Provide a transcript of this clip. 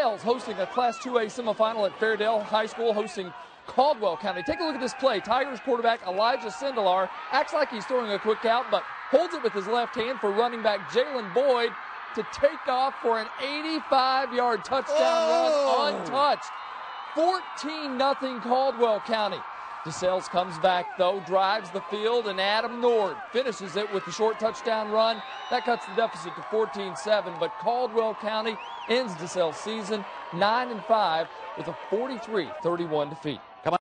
DeSales hosting a Class 2A semifinal at Fairdale High School, hosting Caldwell County. Take a look at this play. Tigers quarterback Elijah Sindelar acts like he's throwing a quick out, but holds it with his left hand for running back Jalen Boyd to take off for an 85-yard touchdown run untouched. 14-0 Caldwell County. DeSales comes back, though, drives the field, and Adam Nord finishes it with the short touchdown run. That cuts the deficit to 14-7, but Caldwell County ends DeSales' season 9-5 with a 43-31 defeat.